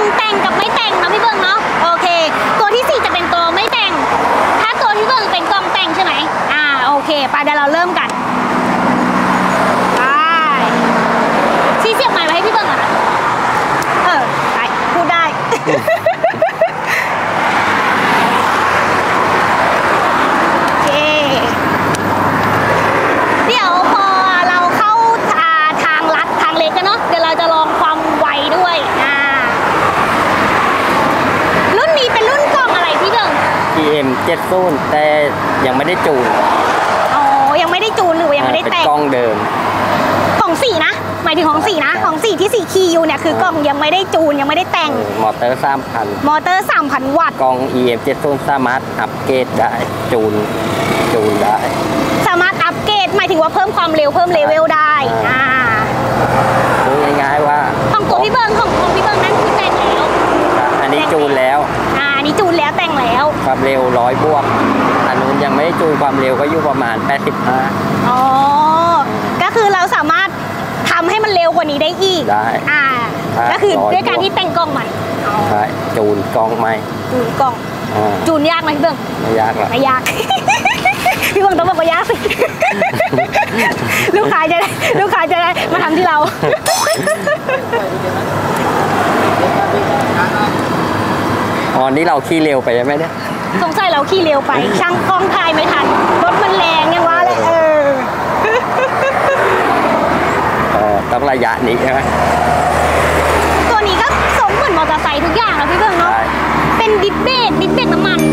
แต่งกับไม่แต่งนะพี่เบิ้งเนาะโอเคตัวที่4จะเป็นตัวไม่แต่งถ้าตัวที่เบิ้งเป็นกล่องแต่งใช่ไหมโอเคไปเดี๋ยวเราเริ่มกันไปซีเสียบใหม่ไว้ให้พี่เบิ้งอ่ะไปพูดได้ เดี๋ยวพอเราเข้าทางลัดทางเล็กกันเนาะเดี๋ยวเราจะลองความไวด้วยรุ่นนี้เป็นรุ่นกล่องอะไรพี่เบิ้ง EM 70แต่ยังไม่ได้จูนยังไม่ได้จูนหรือยังไม่ได้แต่งกล้องเดิมของ4นะหมายถึงของ4นะของ4ที่4คียูเนี่ยคือกล่องยังไม่ได้จูนยังไม่ได้แต่งมอเตอร์ 3,000 มอเตอร์ 3,000 วัตต์กล่อง EM 70สามารถอัปเกรดได้จูนได้สามารถอัปเกรดหมายถึงว่าเพิ่มความเร็วเพิ่มเลเวลได้พูดง่ายๆว่าของตัวพี่เบิ้งของพี่เบิ้งนั้นคือแต่งแล้วอันนี้จูนแล้วอันนี้จูนแล้วแต่งแล้วความเร็ว100 บวกอันนู้นยังไม่ได้จูนความเร็วก็อยู่ประมาณ85 ก็คือเราสามารถทำให้มันเร็วกว่านี้ได้อีกได้ก็คือด้วยการที่แต่งกล้องมันใช่จูนกล้องไหมจูนกล้องจูนยากไหมพี่เบิ้งไม่ยากหรอกไม่ยากพี่เบิ้งต้องบอกว่ายากสิลูกค้าจะได้มาทำที่เรานี่เราขี่เร็วไปใช่ไหมเนี่ยสงสัยเราขี่เร็วไปช่างกล้องถ่ายไม่ทันรถมันแรงยังว่าเลยต้องระยะนี้ใช่ไหมตัวนี้ก็สมเหมือนมอเตอร์ไซค์ทุกอย่างนะพี่เบิ้งเนาะเป็นดิสเบรกน้ำมัน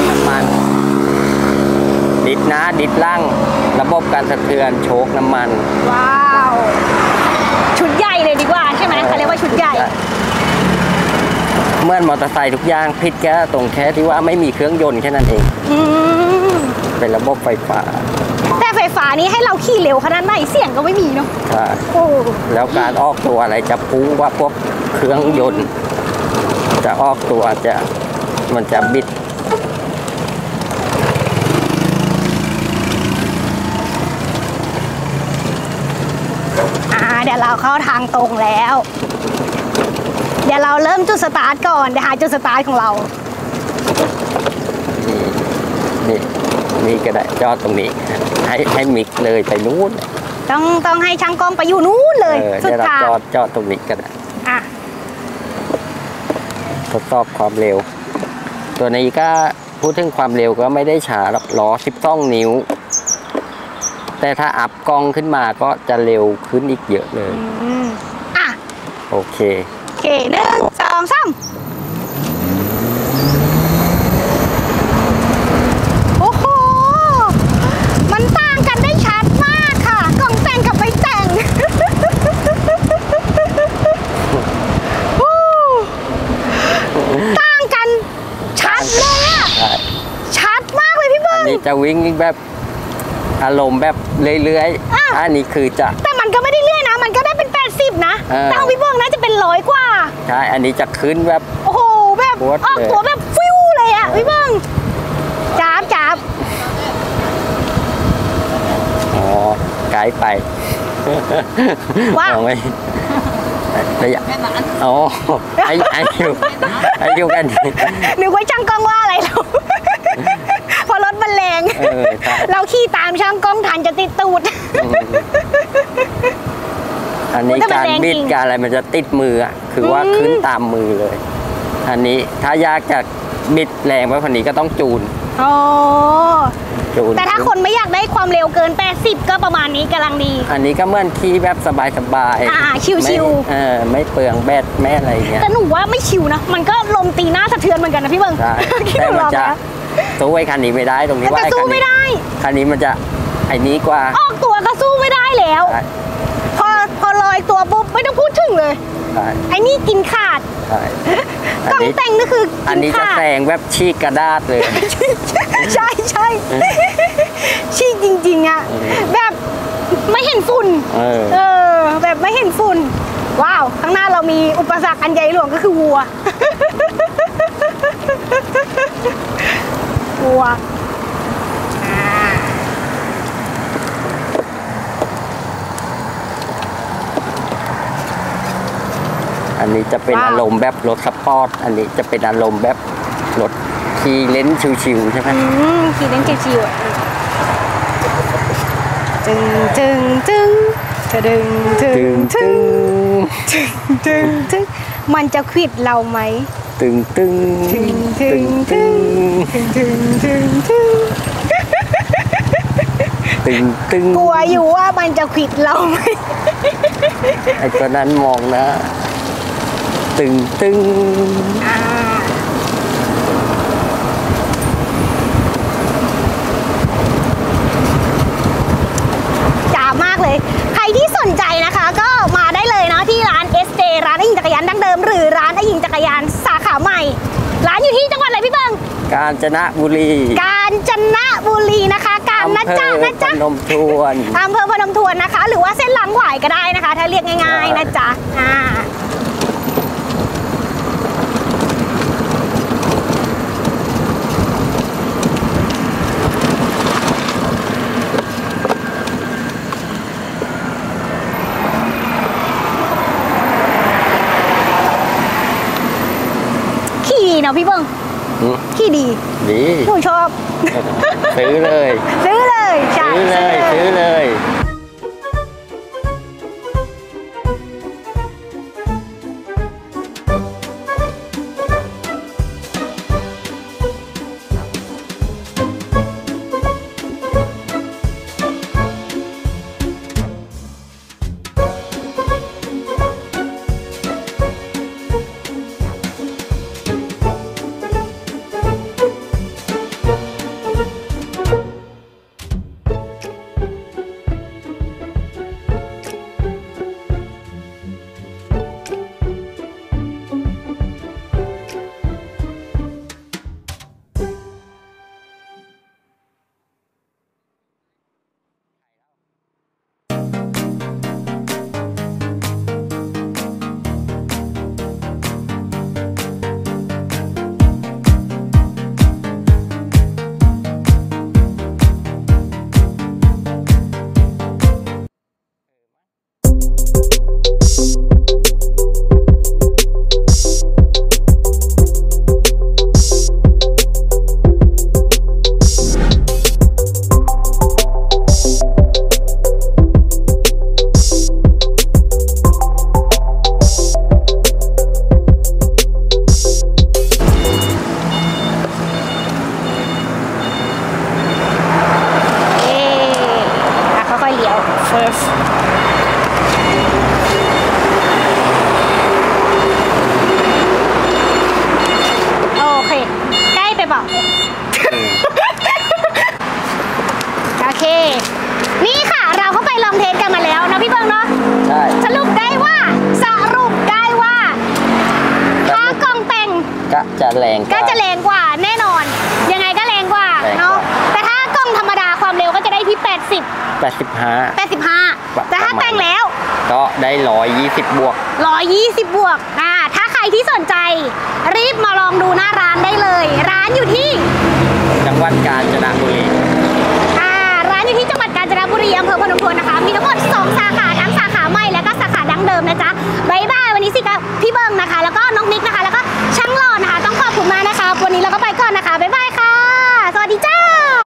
ดิสนะดิสล่างระบบการสะเทือนโชคน้ำมันว้าวชุดใหญ่เลยดีกว่าใช่ไหมเขาเรียกว่าชุดใหญ่เมื่อมอเตอร์ไซค์ทุกอย่างผิดแค่ตรงแค่ที่ว่าไม่มีเครื่องยนต์แค่นั้นเองเป็นระบบไฟฟ้าแต่ไฟฟ้านี้ให้เราขี่เร็วขนาดไหนเสียงก็ไม่มีเนาะใช่แล้วการออกตัวอะไรจะพุ่งว่าพวกเครื่องยนต์จะออกตัวมันจะบิดเดี๋ยวเราเข้าทางตรงแล้วเดี๋ยวเราเริ่มจุดสตาร์ทก่อนเดี๋ยวหาจุดสตาร์ทของเรานี่ก็ได้จอดตรงนี้ให้มิกเลยไปนู้นต้องให้ช่างกล้องไปอยู่นู้นเลยสุดทางจอดตรงนี้ก็ได้ทดสอบความเร็วตัวนี้ก็พูดถึงความเร็วก็ไม่ได้ช้าหรอกล้อ12 นิ้วแต่ถ้าอัพกล้องขึ้นมาก็จะเร็วขึ้นอีกเยอะเลยโอเค 1 2 3โอ้โหมันต่างกันได้ชัดมากค่ะกล่องแต่งกับไม่แต่งต่างกันชัดเลยชัดมากเลยพี่เบิ้งอันนี้จะวิ่งแบบอารมณ์แบบเรื่อยๆอันนี้คือจะแต่มันก็ไม่ได้เรื่อยนะมันก็ได้เป็น80นะแต่พี่เบิ้งน่าจะเป็น100 กว่าใช่อันนี้จะขึ้นแบบโอ้โหแบบออกตัวแบบฟิวเลยพี่เบิ้งจับไกลไปว้าวระยะไอ้อยู่กันนึกว่าช่างกล้องว่าอะไรเราพอรถมันแรงเราขี่ตามช่างกล้องทันจะติดตูดอันนี้การบิดการอะไรมันจะติดมือคือว่าขึ้นตามมือเลยอันนี้ถ้ายากจากบิดแรงไปกว่านี้ก็ต้องจูนแต่ถ้าคนไม่อยากได้ความเร็วเกิน80ก็ประมาณนี้กำลังดีอันนี้ก็เหมือนขี่แบบสบายชิวๆไม่เปลืองแบตแม่อะไรเงี้ยแต่หนูว่าไม่ชิวนะมันก็ลมตีหน้าสะเทือนเหมือนกันนะพี่เบิ้งแต่มันจะสู้ไอ้คันนี้ไม่ได้ตรงนี้ว่าสู้ไม่ได้คันนี้มันจะไอ้นี้กว่าออกตัวก็สู้ไม่ได้แล้วพอลอยตัวปุ๊บไม่ต้องพูดถึงเลยไอ้นี่กินขาดกล่องแต่งนี่คืออันนี้จะแซงแบบชีกกระดาษเลยใช่ชีกจริงๆแบบไม่เห็นฝุ่นแบบไม่เห็นฝุ่นว้าวข้างหน้าเรามีอุปสรรคอันใหญ่หลวงก็คือวัวออันนี้จะเป็นว้าวอารมณ์แบบรถสปอร์ตอันนี้จะเป็นอารมณ์แบบรถขี่เล่นชิวๆใช่ไหมขี่เล่นชิวๆอ่ะจึงจึงจึงจึงจึงจึงจึงจึงมันจะควิดเราไหมตึงตึงตึงตึงตึงตึงตึงตึงตึงตึงกลัวอยู่ว่ามันจะควิดเราไหมไอ้ตัวนั้นมองนะ ตึงตึงจ๋ามากเลย ใครที่สนใจนะคะก็มาได้เลยเนาะที่ร้าน SJ ร้านไอ้หญิงจักรยานดั้งเดิมหรือร้านไอ้หญิงจักรยานสาขาใหม่ ร้านอยู่ที่จังหวัดอะไรพี่เบิงกาญจนบุรีกาญจนบุรีนะคะการนะจ๊ะนะจ๊ะพนมทวนอำเภอพนมทวนนะคะ หรือว่าเส้นหลังหวายก็ได้นะคะ ถ้าเรียกง่ายๆนะจ๊ะขี่ดีเนาะพี่เบิ้งหืมขี่ดีดีหนูชอบซื้อเลยซื้อเลยใช่ซื้อเลยค่อยๆเลี้ยว first โอเค ใกล้ไปเปล่า โอเค นี่ค่ะ เราก็ไปลองเทสกันมาแล้วนะพี่เบิ้งเนาะใช่สรุปได้ว่าถ้ากล่องแต่งก็จะแรงก็จะแรงกว่าแน่นอน ยังไงก็แรงกว่าเนาะ แต่ถ้ากล่องธรรมดาความเร็วก็จะได้ที่ 85 แต่ถ้าแต่งแล้วก็ได้120 บวก 120 บวก ถ้าใครที่สนใจรีบมาลองดูหน้าร้านได้เลย ร้านอยู่ที่จังหวัดกาญจนบุรี